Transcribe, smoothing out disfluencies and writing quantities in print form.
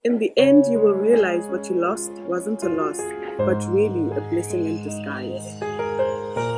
In the end, you will realize what you lost wasn't a loss, but really a blessing in disguise.